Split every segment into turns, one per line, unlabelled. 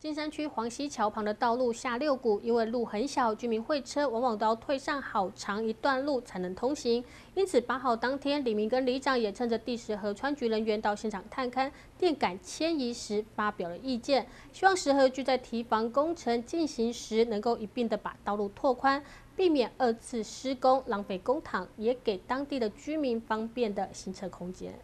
金山区黄溪桥旁的道路下六股，因为路很小，居民会车往往都要退上好长一段路才能通行。因此8号当天，李明跟里长也趁着第10河川局人员到现场探勘电杆迁移时，发表了意见，希望10河区在堤防工程进行时，能够一并的把道路拓宽，避免2次施工浪费公帑，也给当地的居民方便的行车空间。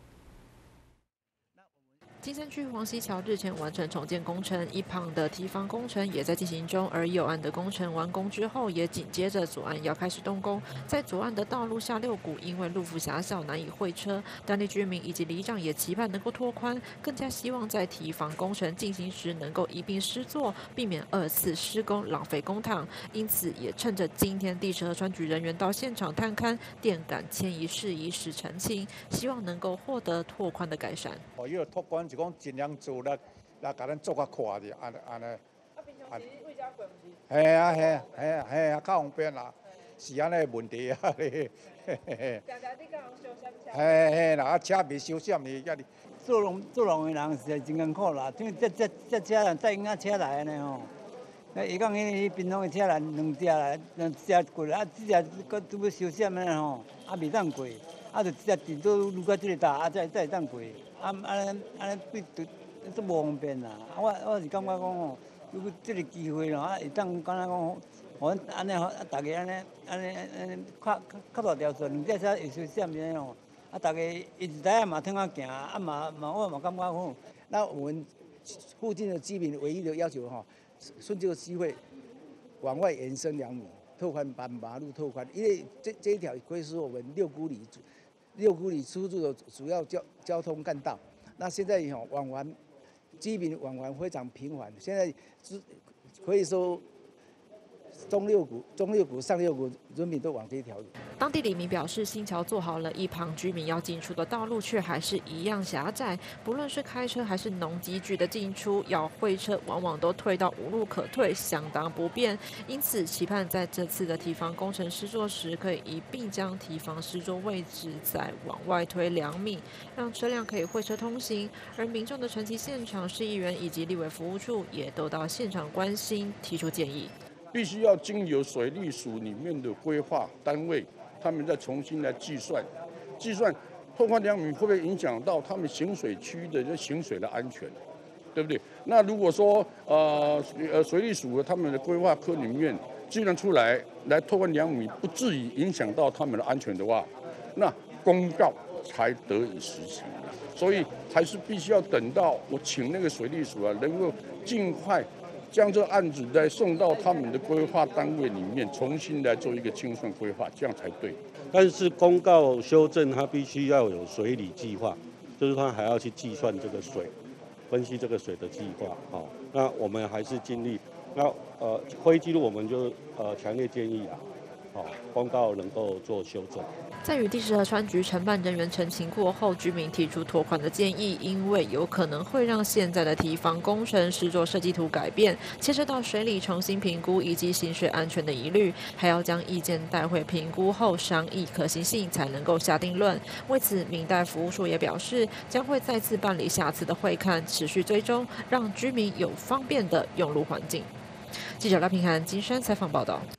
金山区黄溪桥日前完成重建工程，一旁的堤防工程也在进行中，而右岸的工程完工之后，也紧接着左岸要开始动工。在左岸的道路下六股，因为路幅狭小，难以会车，当地居民以及里长也期盼能够拓宽，更加希望在堤防工程进行时能够一并施作，避免2次施工浪费公帑。因此，也趁着今天第10河川局人员到现场探勘电杆迁移事宜时澄清，希望能够获得拓宽的改善。
伊个拓宽。 就讲尽量做来甲咱做较快的，安尼。
啊，平常时为遮过毋是？
系啊，较方便啦，是安尼问题啊。常
常你甲人相闪车。
嘿啦，车袂相闪的，遐哩。
做农的人是真艰苦啦，因为这车人载婴车来呢吼。那伊讲迄槟榔的车来2只过来，啊，这只搁拄要相闪呢吼，啊袂当过，啊就直直到路到这个搭，啊才会当过。 安尼对都无方便啦。我是感觉讲吼，如果这个机会咯，会当敢若讲，互咱安尼吼，大家安尼较大条数，2只车会相闪安尼吼，大家一直在嘛通啊行，我嘛感觉好。
那我们附近的居民唯一的要求哈，趁这个机会往外延伸2米，拓宽把马路拓宽，因为这一条会是我们六股里出入的主要交通干道。那现在居民往返非常频繁，现在可以说中六股、上六股人民都往这一条路。
当地里民表示，新桥做好了，一旁居民要进出的道路却还是一样狭窄，不论是开车还是农机具的进出，要会车往往都退到无路可退，相当不便。因此，期盼在这次的堤防工程施作时，可以一并将堤防施作位置再往外推2米，让车辆可以会车通行。而民众的陈其现场，市议员以及立委服务处也都到现场关心，提出建议。
必须要经由水利署里面的规划单位，他们再重新来计算拓宽2米会不会影响到他们行水区的行水的安全，对不对？那如果说水利署他们的规划科里面计算出来拓宽2米不至于影响到他们的安全的话，那公告才得以实行。所以还是必须要等到我请那个水利署能够尽快。 将这案子再送到他们的规划单位里面，重新来做一个清算规划，这样才对。
但是公告修正，它必须要有水理计划，就是它还要去计算这个水，分析这个水的计划。好，那我们还是尽力。那会议记录我们就强烈建议公告能够做修正。
在与第10河川局承办人员澄清过后，居民提出拓宽的建议，因为有可能会让现在的堤防工程施作设计图改变，牵涉到水理重新评估以及行水安全的疑虑，还要将意见带回评估后商议可行性，才能够下定论。为此，民代服务处也表示，将会再次办理下次的会勘，持续追踪，让居民有方便的用路环境。记者赖平涵金山采访报道。